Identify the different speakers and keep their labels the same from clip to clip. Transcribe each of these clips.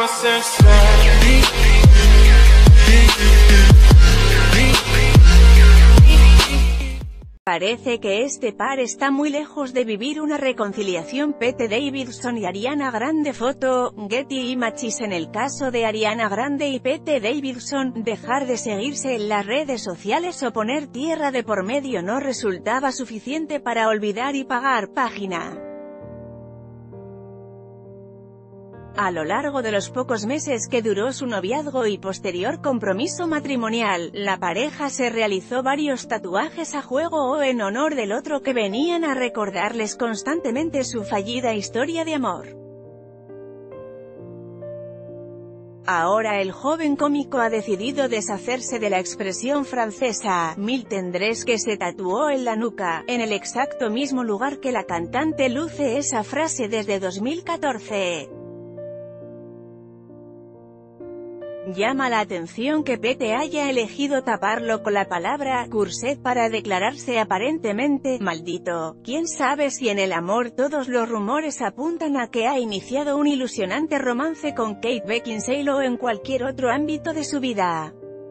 Speaker 1: Parece que este par está muy lejos de vivir una reconciliación. Pete Davidson y Ariana Grande. Foto, Getty Images. En el caso de Ariana Grande y Pete Davidson, dejar de seguirse en las redes sociales o poner tierra de por medio no resultaba suficiente para olvidar y pagar página. A lo largo de los pocos meses que duró su noviazgo y posterior compromiso matrimonial, la pareja se realizó varios tatuajes a juego o en honor del otro que venían a recordarles constantemente su fallida historia de amor. Ahora el joven cómico ha decidido deshacerse de la expresión francesa «mille tendres» que se tatuó en la nuca, en el exacto mismo lugar que la cantante luce esa frase desde 2014. Llama la atención que Pete haya elegido taparlo con la palabra «corset» para declararse aparentemente «maldito». Quién sabe si en el amor todos los rumores apuntan a que ha iniciado un ilusionante romance con Kate Beckinsale o en cualquier otro ámbito de su vida.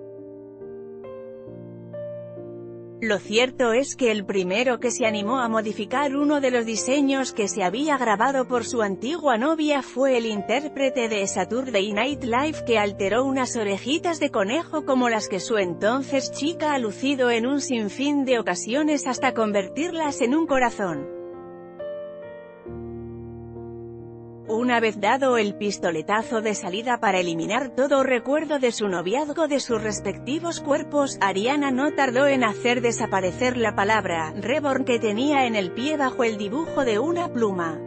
Speaker 1: Lo cierto es que el primero que se animó a modificar uno de los diseños que se había grabado por su antigua novia fue el intérprete de Saturday Night Live, que alteró unas orejitas de conejo como las que su entonces chica ha lucido en un sinfín de ocasiones hasta convertirlas en un corazón. Una vez dado el pistoletazo de salida para eliminar todo recuerdo de su noviazgo de sus respectivos cuerpos, Ariana no tardó en hacer desaparecer la palabra «reborn» que tenía en el pie bajo el dibujo de una pluma.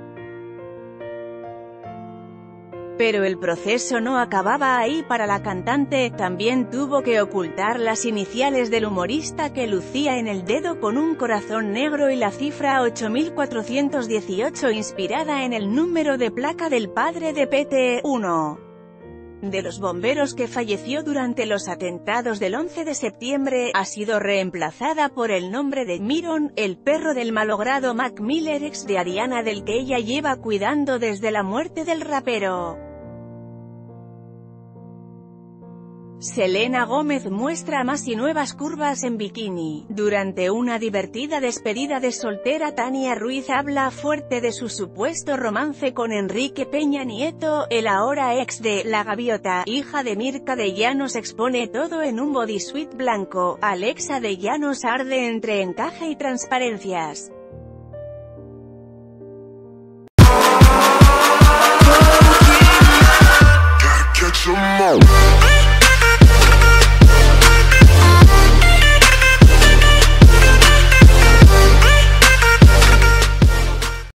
Speaker 1: Pero el proceso no acababa ahí para la cantante, también tuvo que ocultar las iniciales del humorista que lucía en el dedo con un corazón negro y la cifra 8418 inspirada en el número de placa del padre de Pete, uno de los bomberos que falleció durante los atentados del 11 de septiembre, ha sido reemplazada por el nombre de Myron, el perro del malogrado Mac Miller, ex de Ariana, del que ella lleva cuidando desde la muerte del rapero. Selena Gómez muestra más y nuevas curvas en bikini. Durante una divertida despedida de soltera, Tania Ruiz habla fuerte de su supuesto romance con Enrique Peña Nieto, el ahora ex de La Gaviota. Hija de Mirka de Llanos expone todo en un bodysuit blanco. Alexa de Llanos arde entre encaje y transparencias.
Speaker 2: Gotta catch 'em all.